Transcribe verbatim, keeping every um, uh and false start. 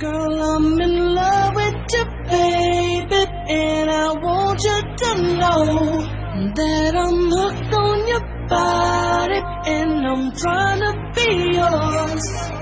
Girl, I'm in love with you, baby, and I want you to know that I'm hooked on your body, and I'm trying to be yours.